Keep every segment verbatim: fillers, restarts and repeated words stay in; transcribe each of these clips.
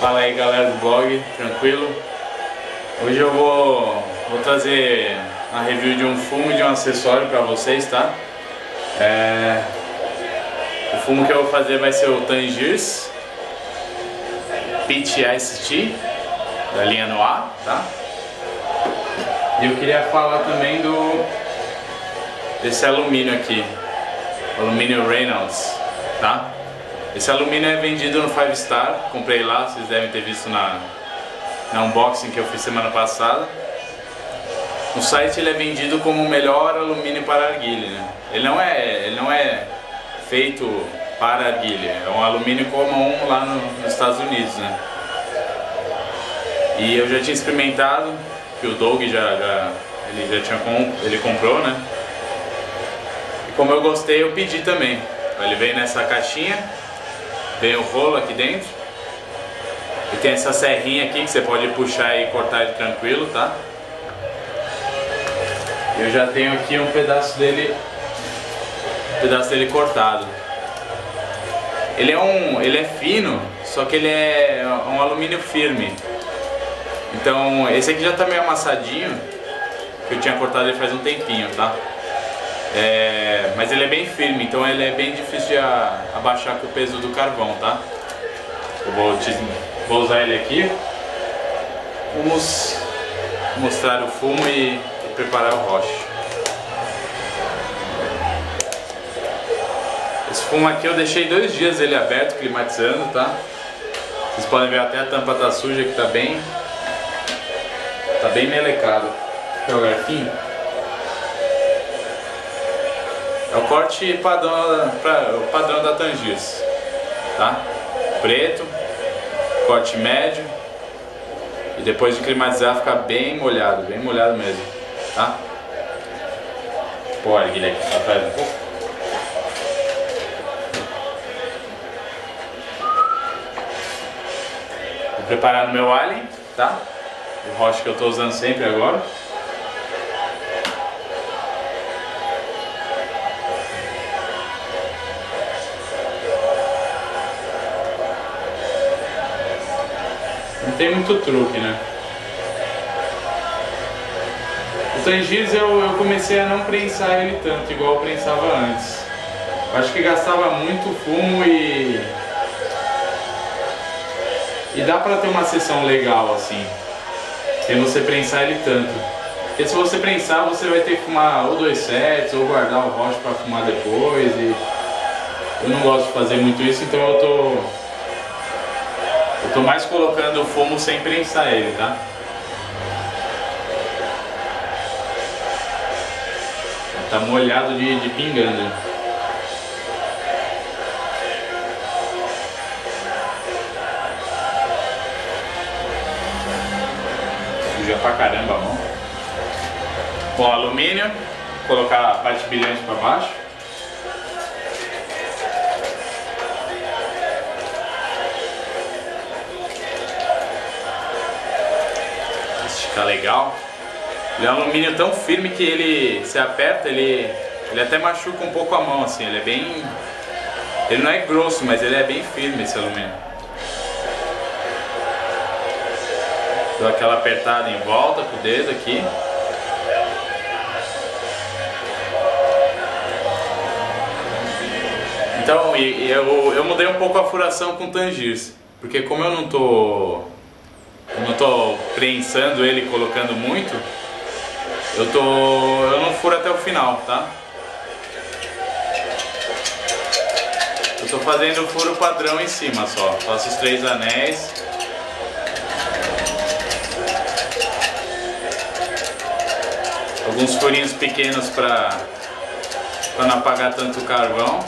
Fala aí galera do blog, tranquilo? Hoje eu vou, vou trazer a review de um fumo e de um acessório para vocês, tá? É, o fumo que eu vou fazer vai ser o Tangiers Peach Ice Tea, da linha Noir, tá? E eu queria falar também do desse alumínio aqui, alumínio Reynolds, tá? Esse alumínio é vendido no Five Star, comprei lá, vocês devem ter visto na, na unboxing que eu fiz semana passada. No site ele é vendido como o melhor alumínio para argilha, né? Ele não é, ele não é feito para argilha, é um alumínio comum lá no, nos Estados Unidos, né? E eu já tinha experimentado, que o Doug já, já, ele já tinha comp, ele comprou, né? E como eu gostei, eu pedi também. Ele veio nessa caixinha, vem o rolo aqui dentro e tem essa serrinha aqui que você pode puxar e cortar ele tranquilo, tá? Eu já tenho aqui um pedaço dele, um pedaço dele cortado. Ele é um, ele é fino, só que ele é um alumínio firme. Então esse aqui já tá meio amassadinho, que eu tinha cortado ele faz um tempinho, tá? É, mas ele é bem firme, então ele é bem difícil de a, abaixar com o peso do carvão, tá? Eu vou, te, vou usar ele aqui. Vamos mostrar o fumo e, e preparar o roche. Esse fumo aqui eu deixei dois dias ele aberto, climatizando, tá? Vocês podem ver até a tampa tá suja, que tá bem, tá bem melecado. Aqui é o garfinho. É o corte padrão, pra, o padrão da Tangiers, tá? Preto, corte médio, e depois de climatizar fica bem molhado, bem molhado mesmo, tá? Pô, a ervilha aqui atrás um pouco. Vou preparar no meu alien, tá? O roche que eu tô usando sempre agora. Não tem muito truque, né? O Tangiers eu, eu comecei a não prensar ele tanto, igual eu prensava antes. Eu acho que gastava muito fumo e... E dá pra ter uma sessão legal assim, sem você prensar ele tanto. Porque se você prensar, você vai ter que fumar ou dois sets, ou guardar o roche pra fumar depois. E eu não gosto de fazer muito isso, então eu tô... Eu tô mais colocando o fumo sem prensar ele, tá? Tá molhado de, de pingando. Suja pra caramba a mão. Bom, alumínio, colocar a parte brilhante pra baixo. Tá legal. Ele é um alumínio tão firme que ele se aperta, ele, ele até machuca um pouco a mão, assim. Ele é bem... Ele não é grosso, mas ele é bem firme, esse alumínio. Dou aquela apertada em volta com o dedo aqui. Então, e, e eu, eu mudei um pouco a furação com o Tangiers, porque como eu não tô... Eu não tô prensando ele, colocando muito, eu tô, eu não furo até o final, tá? Eu tô fazendo o furo padrão em cima só, faço os três anéis. Alguns furinhos pequenos pra, pra não apagar tanto o carvão.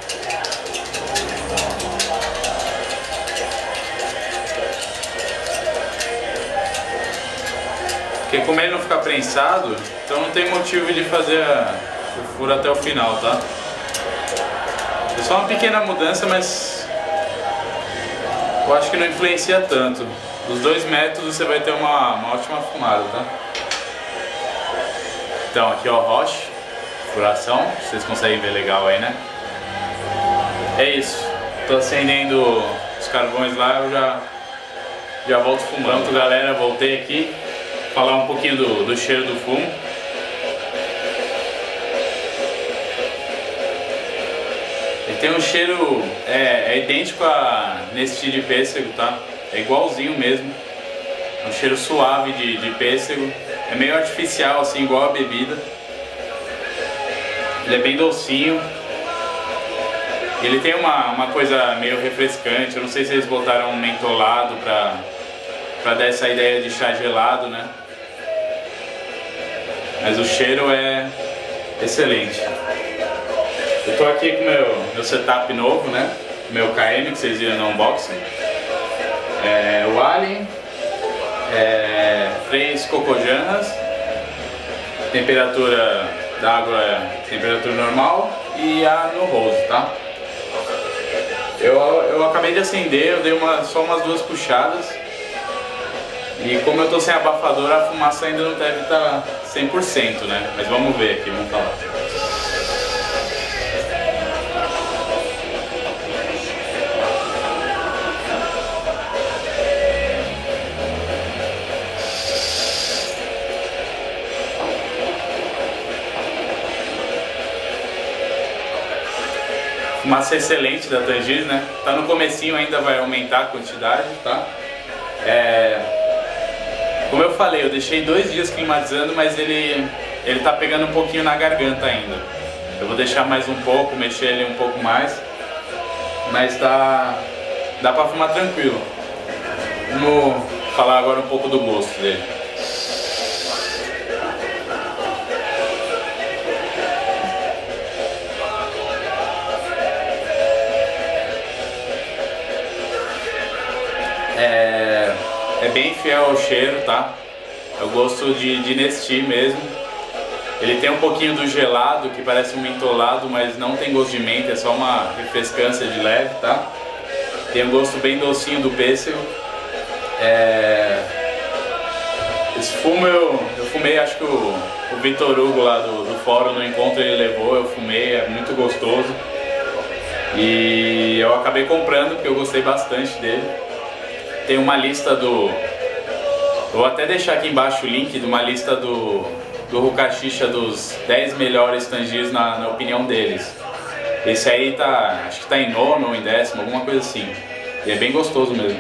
Porque como ele não fica prensado, então não tem motivo de fazer a, o furo até o final, tá? É só uma pequena mudança, mas eu acho que não influencia tanto. Dos dois métodos você vai ter uma, uma ótima fumada, tá? Então aqui ó, o roche, furação, vocês conseguem ver legal aí, né? É isso, tô acendendo os carvões lá, eu já já volto fumando. Pronto, galera, voltei aqui, falar um pouquinho do, do cheiro do fumo. Ele tem um cheiro, é, é idêntico a nesse de pêssego, tá? É igualzinho mesmo. Um cheiro suave de, de pêssego. É meio artificial, assim, igual a bebida. Ele é bem docinho. Ele tem uma, uma coisa meio refrescante. Eu não sei se eles botaram um mentolado pra, pra dar essa ideia de chá gelado, né? Mas o cheiro é excelente. Eu tô aqui com meu, meu setup novo, né? Meu K M que vocês viram no unboxing. É, o Alien. É, três cocojanras. Temperatura da água é temperatura normal. E a no rose, tá? Eu, eu acabei de acender, eu dei uma, só umas duas puxadas. E como eu tô sem abafador, a fumaça ainda não deve estar cem por cento, né? Mas vamos ver aqui, vamos falar. Fumaça excelente da Tangiers, né? Tá no comecinho, ainda vai aumentar a quantidade, tá? É... Como eu falei, eu deixei dois dias climatizando, mas ele, ele tá pegando um pouquinho na garganta ainda. Eu vou deixar mais um pouco, mexer ele um pouco mais, mas tá... dá pra fumar tranquilo. Vamos falar agora um pouco do gosto dele. É, é bem fiel ao cheiro, tá? Eu gosto de, de Nesti mesmo. Ele tem um pouquinho do gelado, que parece um mentolado, mas não tem gosto de menta, é só uma refrescância de leve, tá? Tem um gosto bem docinho do pêssego. É... Esse fumo eu, eu fumei, acho que o, o Vitor Hugo lá do, do fórum no encontro ele levou, eu fumei, é muito gostoso. E eu acabei comprando porque eu gostei bastante dele. Tem uma lista do... Vou até deixar aqui embaixo o link de uma lista do, do Hookah Xixa dos dez melhores Tangiers na, na opinião deles. Esse aí tá, acho que tá em nono ou em décimo, alguma coisa assim. E é bem gostoso mesmo.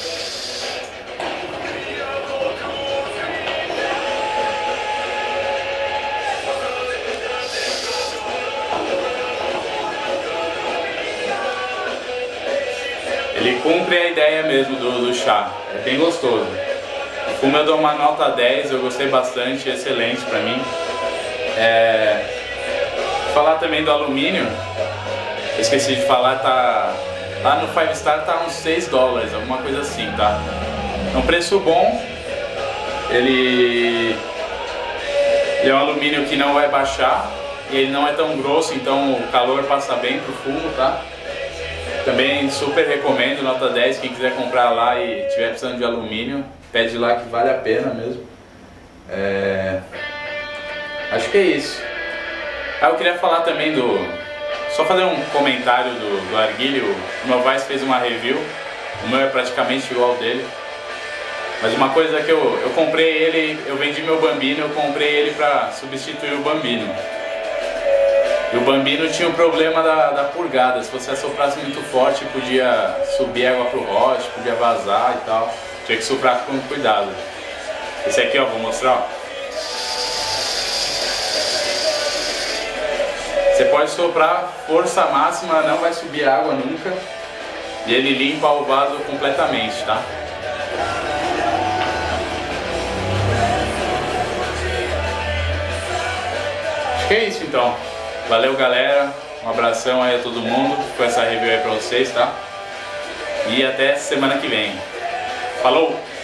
Ele cumpre a ideia mesmo do, do chá, é bem gostoso. O fumo eu dou uma nota dez, eu gostei bastante, excelente pra mim. É... Falar também do alumínio, eu esqueci de falar, tá... lá no five star tá uns seis dólares, alguma coisa assim, tá? É um preço bom, ele... ele é um alumínio que não vai baixar, e ele não é tão grosso, então o calor passa bem pro fumo, tá? Também super recomendo, nota dez, quem quiser comprar lá e tiver precisando de alumínio, pede lá que vale a pena mesmo. É... Acho que é isso. Ah, eu queria falar também do... Só fazer um comentário do, do Arguile. O Novaes fez uma review, o meu é praticamente igual ao dele. Mas uma coisa que eu, eu comprei ele, eu vendi meu Bambino, eu comprei ele para substituir o Bambino. E o Bambino tinha o problema da, da purgada, se você assoprasse muito forte podia subir água pro rote, podia vazar e tal. Tinha que soprar com cuidado. Esse aqui, ó, vou mostrar, ó. Você pode soprar força máxima, não vai subir água nunca. E ele limpa o vaso completamente, tá? Acho que é isso então. Valeu, galera, um abração aí a todo mundo, com essa review aí pra vocês, tá? E até semana que vem. Falou!